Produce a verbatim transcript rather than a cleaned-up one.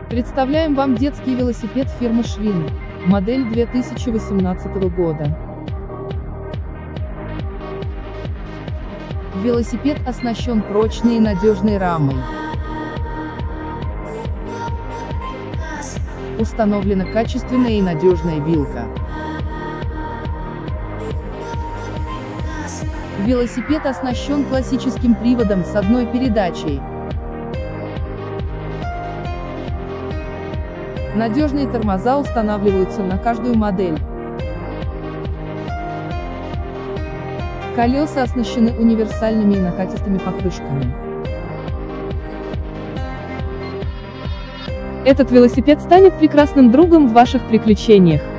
Представляем вам детский велосипед фирмы Schwinn, модель две тысячи восемнадцатого года. Велосипед оснащен прочной и надежной рамой. Установлена качественная и надежная вилка. Велосипед оснащен классическим приводом с одной передачей. Надежные тормоза устанавливаются на каждую модель. Колеса оснащены универсальными и накатистыми покрышками. Этот велосипед станет прекрасным другом в ваших приключениях.